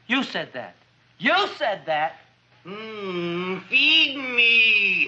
You said that. You said that. Feed me.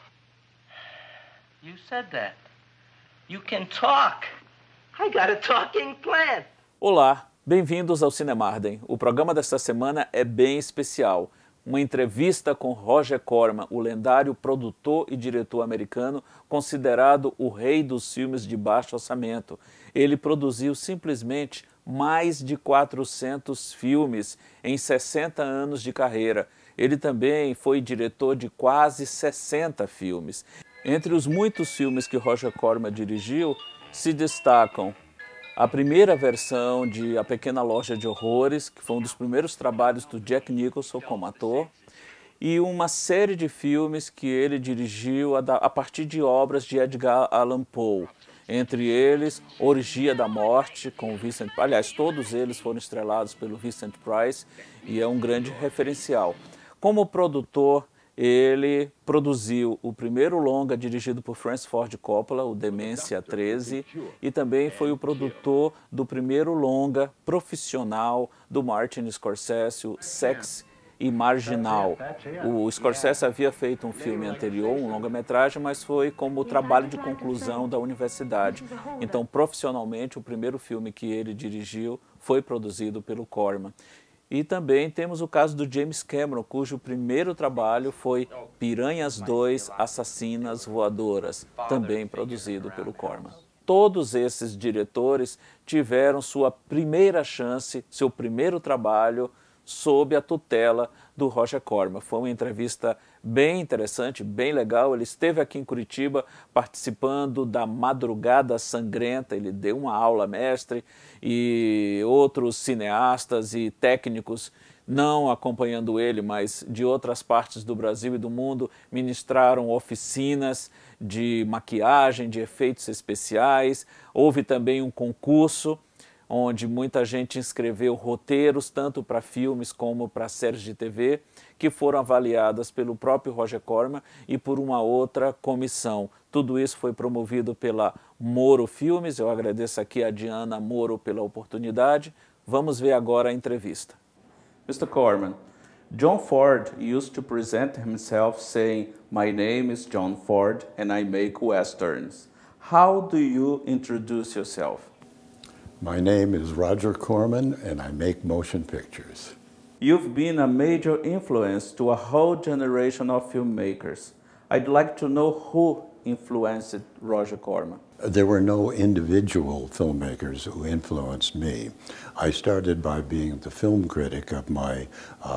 You said that. You can talk. I got a talking plant. Olá, bem-vindos ao Cinemarden. O programa desta semana é bem especial. Uma entrevista com Roger Corman, o lendário produtor e diretor americano, considerado o rei dos filmes de baixo orçamento. Ele produziu simplesmente mais de 400 filmes em 60 anos de carreira. Ele também foi diretor de quase 60 filmes. Entre os muitos filmes que Roger Corman dirigiu, se destacam a primeira versão de A Pequena Loja de Horrores, que foi um dos primeiros trabalhos do Jack Nicholson como ator, e uma série de filmes que ele dirigiu a partir de obras de Edgar Allan Poe. Entre eles, Orgia da Morte, com Vincent... Aliás, todos eles foram estrelados pelo Vincent Price e é um grande referencial. Como produtor, ele produziu o primeiro longa dirigido por Francis Ford Coppola, o Demência 13, e também foi o produtor do primeiro longa profissional do Martin Scorsese, o Sex e Marginal. O Scorsese havia feito um filme anterior, um longa-metragem, mas foi como trabalho de conclusão da universidade. Então, profissionalmente, o primeiro filme que ele dirigiu foi produzido pelo Corman. E também temos o caso do James Cameron, cujo primeiro trabalho foi Piranhas 2, Assassinas Voadoras, também produzido pelo Corman. Todos esses diretores tiveram sua primeira chance, seu primeiro trabalho, sob a tutela do Roger Corman. Foi uma entrevista bem interessante, bem legal. Ele esteve aqui em Curitiba participando da Madrugada Sangrenta, ele deu uma aula mestre e outros cineastas e técnicos, não acompanhando ele, mas de outras partes do Brasil e do mundo, ministraram oficinas de maquiagem, de efeitos especiais. Houve também um concurso onde muita gente inscreveu roteiros, tanto para filmes como para séries de TV, que foram avaliadas pelo próprio Roger Corman e por uma outra comissão. Tudo isso foi promovido pela Moro Filmes. Eu agradeço aqui a Diana Moro pela oportunidade. Vamos ver agora a entrevista. Mr. Corman, John Ford used to present himself saying, "My name is John Ford and I make westerns." How do you introduce yourself? My name is Roger Corman, and I make motion pictures. You've been a major influence to a whole generation of filmmakers. I'd like to know who influenced Roger Corman. There were no individual filmmakers who influenced me. I started by being the film critic of my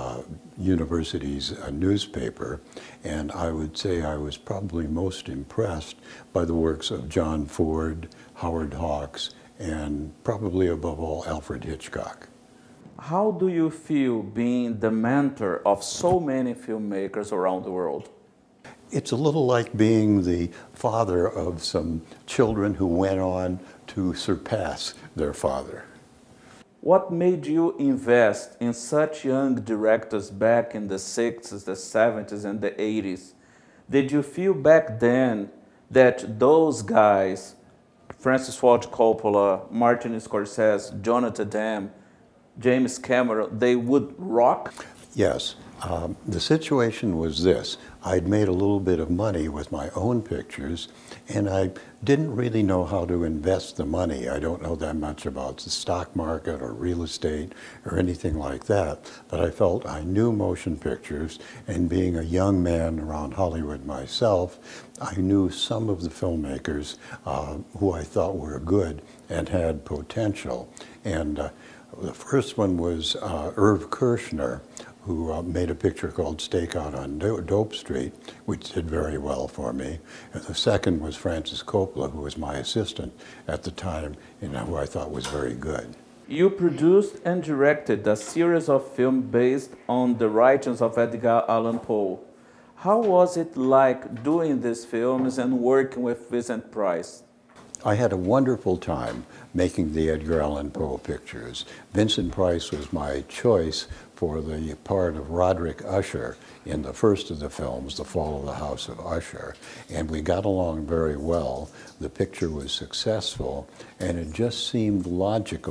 university's newspaper, and I would say I was probably most impressed by the works of John Ford, Howard Hawks, and probably above all, Alfred Hitchcock. How do you feel being the mentor of so many filmmakers around the world? It's a little like being the father of some children who went on to surpass their father. What made you invest in such young directors back in the 60s, the 70s, and the 80s? Did you feel back then that those guys, Francis Ford Coppola, Martin Scorsese, Jonathan Demme, James Cameron, they would rock? Yes. The situation was this. I'd made a little bit of money with my own pictures, and I didn't really know how to invest the money. I don't know that much about the stock market or real estate or anything like that, but I felt I knew motion pictures, and being a young man around Hollywood myself, I knew some of the filmmakers who I thought were good and had potential. And the first one was Irv Kershner, who made a picture called Stakeout on Dope Street, which did very well for me. And the second was Francis Coppola, who was my assistant at the time and who I thought was very good. You produced and directed a series of films based on the writings of Edgar Allan Poe. How was it like doing these films and working with Vincent Price? I had a wonderful time making the Edgar Allan Poe pictures. Vincent Price was my choice for the part of Roderick Usher in the first of the films, The Fall of the House of Usher. And we got along very well. The picture was successful, and it just seemed logical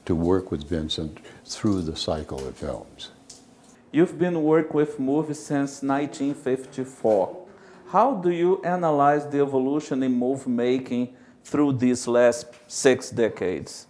to work with Vincent through the cycle of films. You've been working with movies since 1954. How do you analyze the evolution in movie making through these last 6 decades?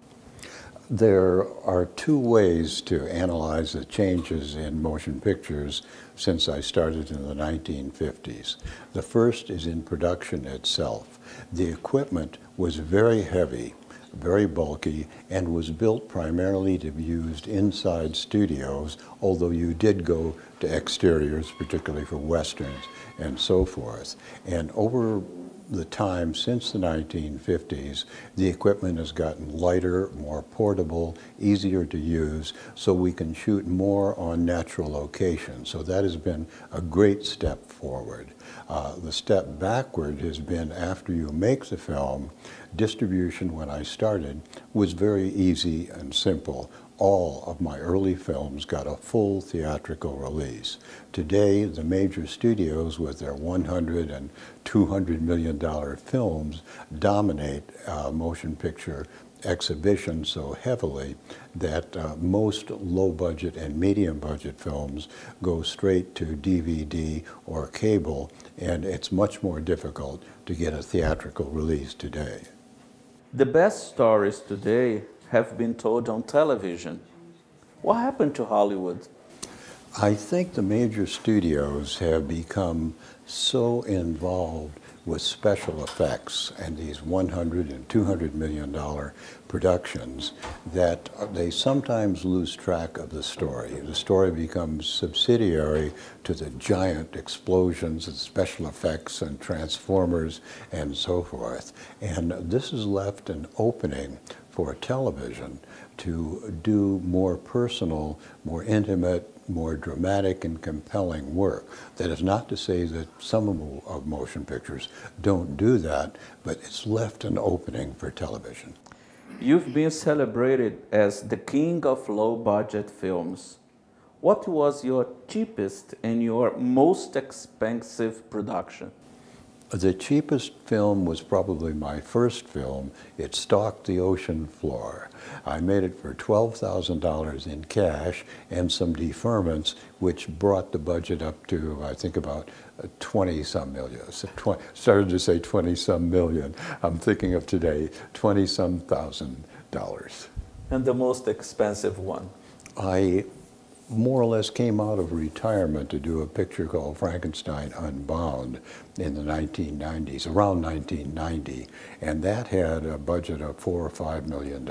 There are two ways to analyze the changes in motion pictures since I started in the 1950s. The first is in production itself. The equipment was very heavy, very bulky, and was built primarily to be used inside studios, although you did go to exteriors, particularly for westerns and so forth. And over the time since the 1950s, the equipment has gotten lighter, more portable, easier to use, so we can shoot more on natural locations. So that has been a great step forward. The step backward has been after you make the film, distribution when I started was very easy and simple. All of my early films got a full theatrical release. Today, the major studios with their $100 and $200 million films dominate motion picture exhibition so heavily that most low-budget and medium-budget films go straight to DVD or cable, and it's much more difficult to get a theatrical release today. The best stories today have been told on television. What happened to Hollywood? I think the major studios have become so involved with special effects and these $100 and $200 million productions that they sometimes lose track of the story. The story becomes subsidiary to the giant explosions and special effects and transformers and so forth. And this has left an opening for television to do more personal, more intimate, more dramatic and compelling work. That is not to say that some of motion pictures don't do that, but it's left an opening for television. You've been celebrated as the king of low-budget films. What was your cheapest and your most expensive production? The cheapest film was probably my first film. It stalked the ocean floor. I made it for $12,000 in cash and some deferments, which brought the budget up to, I think, about 20-some million. Started to say 20-some million. I'm thinking of today, 20-some thousand dollars. And the most expensive one? I more or less came out of retirement to do a picture called Frankenstein Unbound in the 1990s, around 1990, and that had a budget of $4 or $5 million.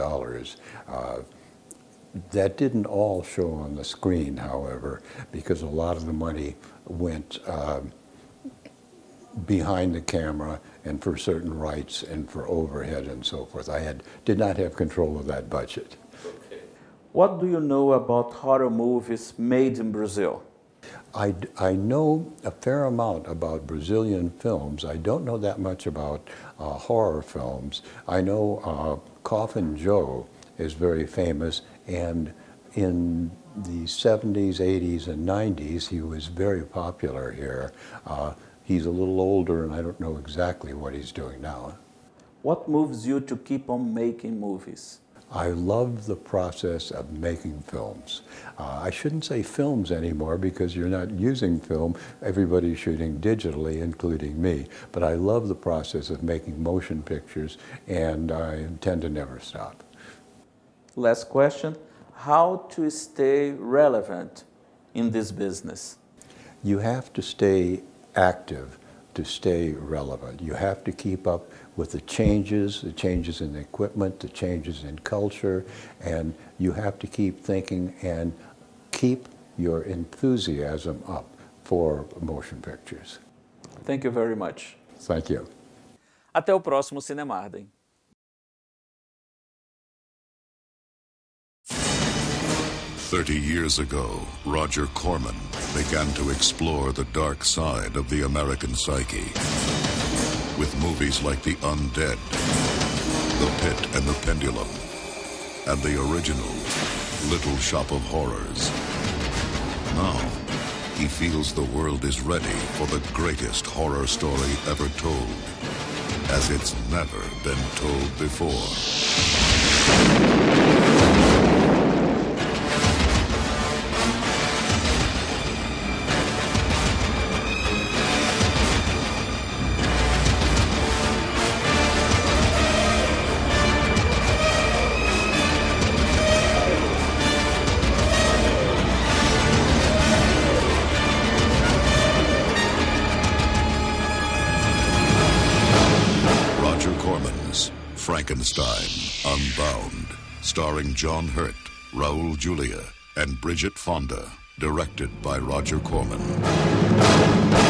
That didn't all show on the screen, however, because a lot of the money went behind the camera and for certain rights and for overhead and so forth. I did not have control of that budget. What do you know about horror movies made in Brazil? I know a fair amount about Brazilian films. I don't know that much about horror films. I know Coffin Joe is very famous, and in the 70s, 80s, and 90s, he was very popular here. He's a little older, and I don't know exactly what he's doing now. What moves you to keep on making movies? I love the process of making films. I shouldn't say films anymore because you're not using film. Everybody's shooting digitally, including me. But I love the process of making motion pictures, and I intend to never stop. Last question. How to stay relevant in this business? You have to stay active to stay relevant. You have to keep up with the changes in the equipment, the changes in culture, and you have to keep thinking and keep your enthusiasm up for motion pictures. Thank you very much. Thank you. Até o próximo Cinemarden. 30 years ago, Roger Corman began to explore the dark side of the American psyche with movies like The Undead, The Pit and the Pendulum, and the original Little Shop of Horrors. Now, he feels the world is ready for the greatest horror story ever told, as it's never been told before. Frankenstein, Unbound, starring John Hurt, Raul Julia, and Bridget Fonda, directed by Roger Corman.